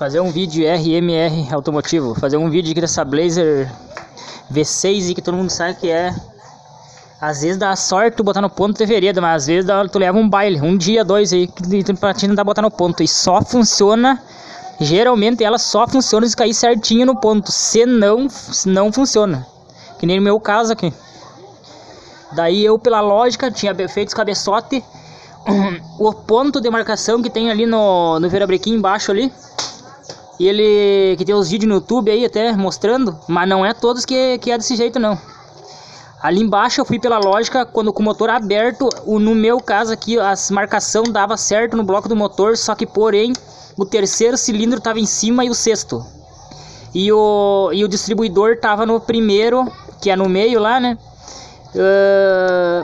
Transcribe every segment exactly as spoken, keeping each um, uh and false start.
fazer um vídeo R M R automotivo, fazer um vídeo aqui dessa Blazer V seis e que todo mundo sabe que é. Às vezes dá sorte tu botar no ponto de vereda, mas às vezes dá, tu leva um baile, um dia, dois aí, que tu pra ti não dá botar no ponto. E só funciona, geralmente ela só funciona se cair certinho no ponto, se não, não funciona. Que nem no meu caso aqui. Daí eu, pela lógica, tinha feito os cabeçote, o ponto de marcação que tem ali no, no virabrequim embaixo ali. E ele, que tem os vídeos no YouTube aí até mostrando, mas não é todos que, que é desse jeito não. Ali embaixo eu fui pela lógica, quando com o motor aberto, o, no meu caso aqui, as marcação dava certo no bloco do motor, só que porém, o terceiro cilindro estava em cima e o sexto. E o, e o distribuidor estava no primeiro, que é no meio lá, né? Uh,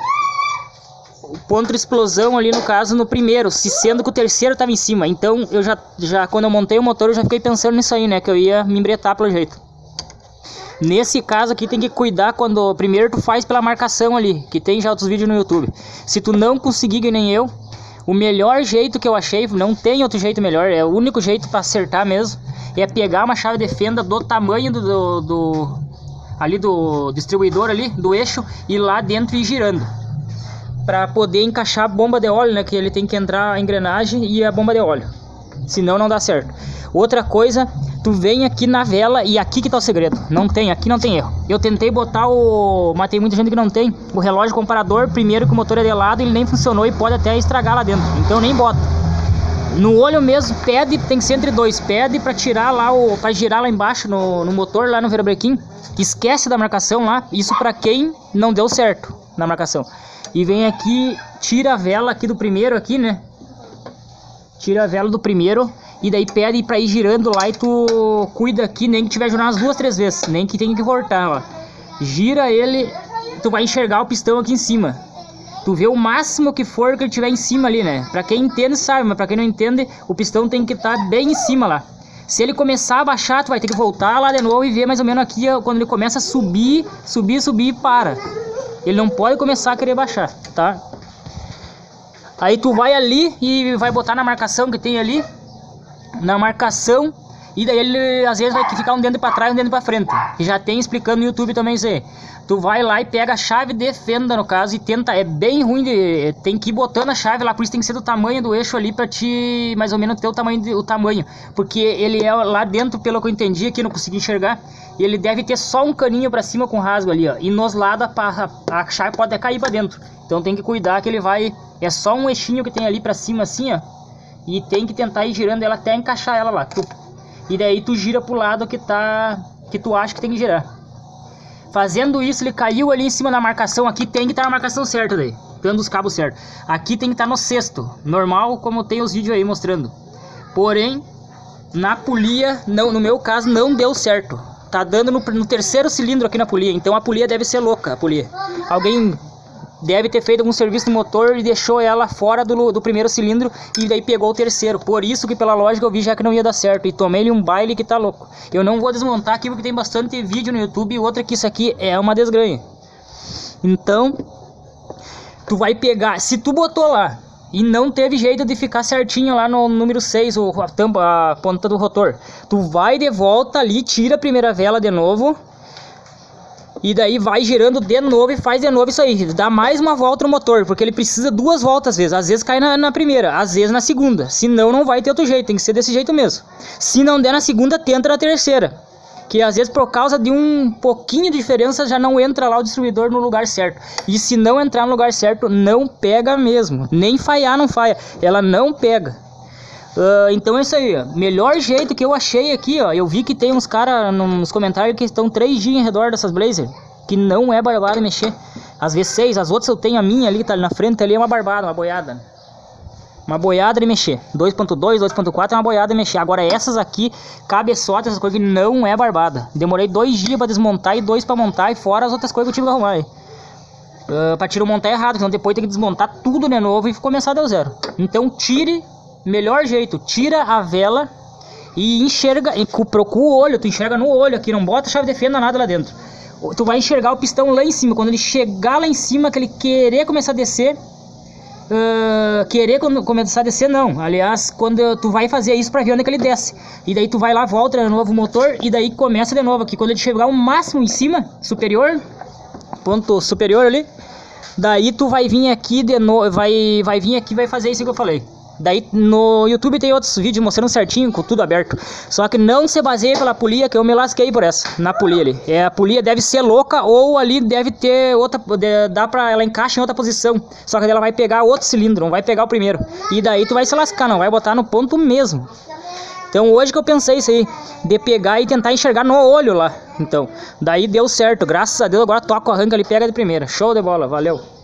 o ponto de explosão ali no caso no primeiro, se sendo que o terceiro estava em cima. Então eu já, já, quando eu montei o motor, eu já fiquei pensando nisso aí, né? Que eu ia me embretar pelo jeito. Nesse caso aqui tem que cuidar quando primeiro tu faz pela marcação ali, que tem já outros vídeos no YouTube. Se tu não conseguir que nem eu, o melhor jeito que eu achei, não tem outro jeito melhor, é o único jeito para acertar mesmo, é pegar uma chave de fenda do tamanho do, do, do ali do distribuidor ali, do eixo, e ir lá dentro e ir girando. Para poder encaixar a bomba de óleo, né, que ele tem que entrar a engrenagem e a bomba de óleo. Senão não dá certo. Outra coisa, tu vem aqui na vela e aqui que tá o segredo. Não tem, aqui não tem erro. Eu tentei botar o... mas tem muita gente que não tem. O relógio comparador, primeiro que o motor é de lado, ele nem funcionou e pode até estragar lá dentro. Então nem bota. No olho mesmo, pede, tem que ser entre dois. Pede pra tirar lá, o, pra girar lá embaixo no, no motor, lá no virabrequim. Esquece da marcação lá. Isso pra quem não deu certo na marcação. E vem aqui, tira a vela aqui do primeiro aqui, né? Tira a vela do primeiro. E daí pede pra ir girando lá e tu cuida aqui, nem que tiver girando umas duas, três vezes, nem que tenha que voltar, ó. Gira ele, tu vai enxergar o pistão aqui em cima. Tu vê o máximo que for que ele tiver em cima ali, né? Pra quem entende sabe, mas pra quem não entende, o pistão tem que estar bem em cima lá. Se ele começar a baixar, tu vai ter que voltar lá de novo e ver mais ou menos aqui, ó, quando ele começa a subir, subir, subir e para. Ele não pode começar a querer baixar, tá? Aí tu vai ali e vai botar na marcação que tem ali. Na marcação, e daí ele às vezes vai ficar um dentro para trás e um dentro para frente. E já tem explicando no YouTube também isso aí. Tu vai lá e pega a chave de fenda no caso e tenta, é bem ruim de, tem que ir botando a chave lá, por isso tem que ser do tamanho do eixo ali para te mais ou menos ter o tamanho, de, o tamanho, porque ele é lá dentro, pelo que eu entendi aqui, não consegui enxergar, e ele deve ter só um caninho para cima com rasgo ali, ó, e nos lados a, a, a chave pode até cair para dentro, então tem que cuidar que ele vai, é só um eixinho que tem ali para cima assim, ó. E tem que tentar ir girando ela até encaixar ela lá. Tu, e daí tu gira pro lado que tá, que tu acha que tem que girar. Fazendo isso, ele caiu ali em cima da marcação. Aqui tem que estar na marcação certa daí, tendo os cabos certos. Aqui tem que estar no sexto, normal, como tem os vídeos aí mostrando. Porém, na polia, não, no meu caso, não deu certo. Tá dando no, no terceiro cilindro aqui na polia. Então a polia deve ser louca, a polia. Alguém deve ter feito algum serviço no motor e deixou ela fora do, do primeiro cilindro e daí pegou o terceiro. Por isso que pela lógica eu vi já que não ia dar certo e tomei-lhe um baile que tá louco. Eu não vou desmontar aqui porque tem bastante vídeo no YouTube e outra que isso aqui é uma desgranha. Então, tu vai pegar, se tu botou lá e não teve jeito de ficar certinho lá no número seis, o, a, tampa, a ponta do rotor, tu vai de volta ali, tira a primeira vela de novo. E daí vai girando de novo e faz de novo isso aí. Dá mais uma volta no motor, porque ele precisa duas voltas às vezes. Às vezes cai na, na primeira, às vezes na segunda. Senão não vai ter outro jeito, tem que ser desse jeito mesmo. Se não der na segunda, tenta na terceira. Que às vezes por causa de um pouquinho de diferença já não entra lá o distribuidor no lugar certo. E se não entrar no lugar certo, não pega mesmo. Nem falhar não falha, ela não pega. Uh, então é isso aí, ó. Melhor jeito que eu achei aqui, ó. Eu vi que tem uns caras nos comentários que estão três dias em redor dessas Blazer, que não é barbada mexer. Às vezes seis, as outras eu tenho a minha ali, tá ali na frente, ali é uma barbada, uma boiada. Uma boiada de mexer. dois ponto dois, dois ponto quatro é uma boiada de mexer. Agora essas aqui, cabeçote, essas coisas que não é barbada. Demorei dois dias pra desmontar e dois pra montar, e fora as outras coisas que eu tive que arrumar aí. Uh, pra tirar o montar errado, senão depois tem que desmontar tudo de novo e começar do zero. Então tire... Melhor jeito, tira a vela e enxerga, procura o olho, tu enxerga no olho aqui, não bota chave de fenda nada lá dentro. Tu vai enxergar o pistão lá em cima, quando ele chegar lá em cima, que ele querer começar a descer, uh, querer quando começar a descer, não. Aliás, quando tu vai fazer isso pra ver onde é que ele desce. E daí tu vai lá, volta de novo o motor e daí começa de novo aqui. Quando ele chegar ao máximo em cima, superior, ponto superior ali, daí tu vai vir aqui de novo, vai, vai vir aqui e vai fazer isso que eu falei. Daí no YouTube tem outros vídeos mostrando certinho, com tudo aberto. Só que não se baseia pela polia, que eu me lasquei por essa, na polia ali. É, a polia deve ser louca ou ali deve ter outra, dá pra ela encaixa em outra posição. Só que ela vai pegar outro cilindro, não vai pegar o primeiro. E daí tu vai se lascar, não vai botar no ponto mesmo. Então hoje que eu pensei isso aí, de pegar e tentar enxergar no olho lá. Então, daí deu certo, graças a Deus agora toca o arranque ali, pega de primeira. Show de bola, valeu.